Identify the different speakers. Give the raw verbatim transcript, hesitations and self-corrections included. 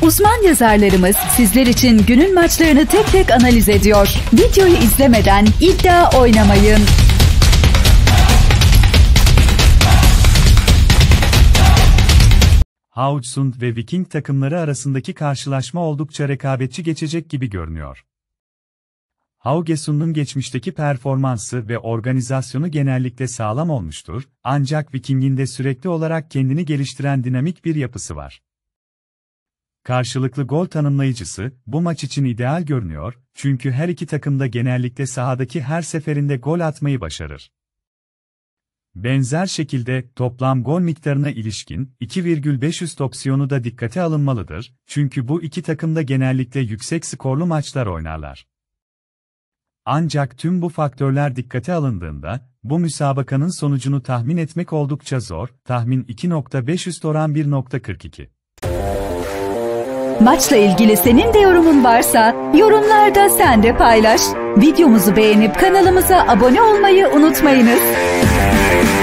Speaker 1: Uzman yazarlarımız sizler için günün maçlarını tek tek analiz ediyor. Videoyu izlemeden iddia oynamayın.
Speaker 2: Haugesund ve Viking takımları arasındaki karşılaşma oldukça rekabetçi geçecek gibi görünüyor. Haugesund'un geçmişteki performansı ve organizasyonu genellikle sağlam olmuştur, ancak Viking'in de sürekli olarak kendini geliştiren dinamik bir yapısı var. Karşılıklı gol tanımlayıcısı, bu maç için ideal görünüyor, çünkü her iki takım da genellikle sahadaki her seferinde gol atmayı başarır. Benzer şekilde, toplam gol miktarına ilişkin iki virgül beş üst opsiyonu da dikkate alınmalıdır, çünkü bu iki takım da genellikle yüksek skorlu maçlar oynarlar. Ancak tüm bu faktörler dikkate alındığında, bu müsabakanın sonucunu tahmin etmek oldukça zor, tahmin iki nokta beş üst oran bir nokta kırk iki.
Speaker 1: Maçla ilgili senin de yorumun varsa, yorumlarda sen de paylaş. Videomuzu beğenip kanalımıza abone olmayı unutmayınız.